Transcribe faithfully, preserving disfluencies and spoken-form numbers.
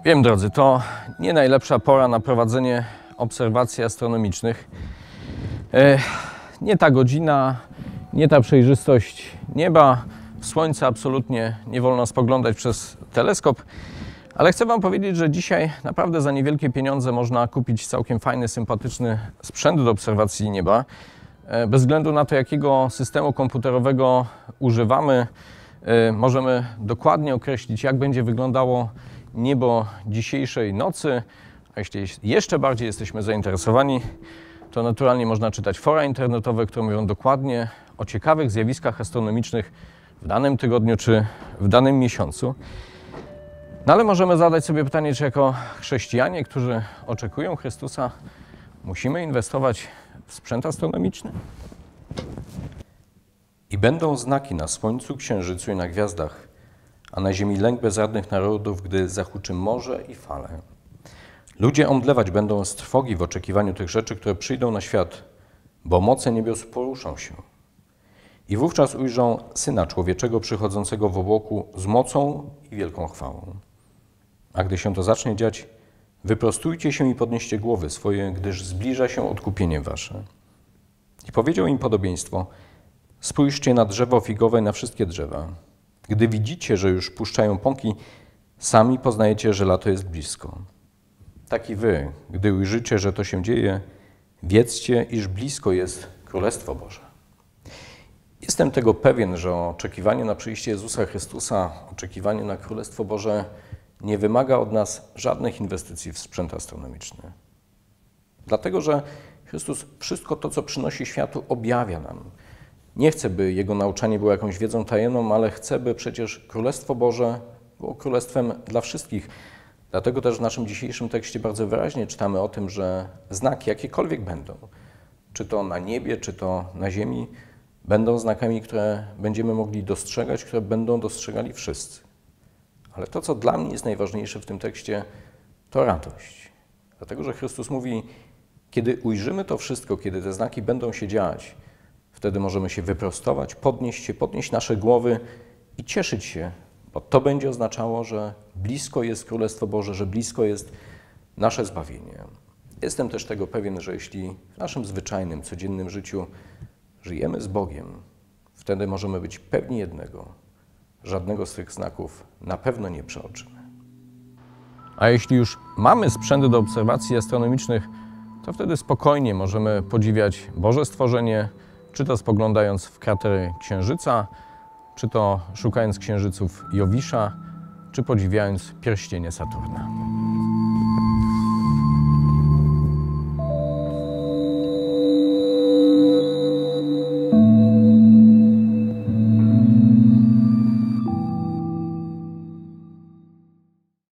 Wiem, drodzy, to nie najlepsza pora na prowadzenie obserwacji astronomicznych. Nie ta godzina, nie ta przejrzystość nieba, słońca absolutnie nie wolno spoglądać przez teleskop, ale chcę Wam powiedzieć, że dzisiaj naprawdę za niewielkie pieniądze można kupić całkiem fajny, sympatyczny sprzęt do obserwacji nieba. Bez względu na to, jakiego systemu komputerowego używamy, możemy dokładnie określić, jak będzie wyglądało niebo dzisiejszej nocy. A jeśli jeszcze bardziej jesteśmy zainteresowani, to naturalnie można czytać fora internetowe, które mówią dokładnie o ciekawych zjawiskach astronomicznych w danym tygodniu czy w danym miesiącu. No ale możemy zadać sobie pytanie, czy jako chrześcijanie, którzy oczekują Chrystusa, musimy inwestować w sprzęt astronomiczny? I będą znaki na słońcu, księżycu i na gwiazdach, a na ziemi lęk bezradnych narodów, gdy zahuczy morze i fale. Ludzie omdlewać będą z trwogi w oczekiwaniu tych rzeczy, które przyjdą na świat, bo moce niebios poruszą się. I wówczas ujrzą Syna Człowieczego przychodzącego w obłoku z mocą i wielką chwałą. A gdy się to zacznie dziać, wyprostujcie się i podnieście głowy swoje, gdyż zbliża się odkupienie wasze. I powiedział im podobieństwo: spójrzcie na drzewo figowe i na wszystkie drzewa. Gdy widzicie, że już puszczają pąki, sami poznajecie, że lato jest blisko. Tak i wy, gdy ujrzycie, że to się dzieje, wiedzcie, iż blisko jest Królestwo Boże. Jestem tego pewien, że oczekiwanie na przyjście Jezusa Chrystusa, oczekiwanie na Królestwo Boże nie wymaga od nas żadnych inwestycji w sprzęt astronomiczny. Dlatego, że Chrystus wszystko to, co przynosi światu, objawia nam. Nie chce, by Jego nauczanie było jakąś wiedzą tajemną, ale chce, by przecież Królestwo Boże było królestwem dla wszystkich. Dlatego też w naszym dzisiejszym tekście bardzo wyraźnie czytamy o tym, że znaki, jakiekolwiek będą, czy to na niebie, czy to na ziemi, będą znakami, które będziemy mogli dostrzegać, które będą dostrzegali wszyscy. Ale to, co dla mnie jest najważniejsze w tym tekście, to radość. Dlatego, że Chrystus mówi, kiedy ujrzymy to wszystko, kiedy te znaki będą się dziać, wtedy możemy się wyprostować, podnieść się, podnieść nasze głowy i cieszyć się, bo to będzie oznaczało, że blisko jest Królestwo Boże, że blisko jest nasze zbawienie. Jestem też tego pewien, że jeśli w naszym zwyczajnym, codziennym życiu żyjemy z Bogiem, wtedy możemy być pewni jednego: żadnego z tych znaków na pewno nie przeoczymy. A jeśli już mamy sprzęty do obserwacji astronomicznych, to wtedy spokojnie możemy podziwiać Boże stworzenie, czy to spoglądając w kratery Księżyca, czy to szukając księżyców Jowisza, czy podziwiając pierścienie Saturna.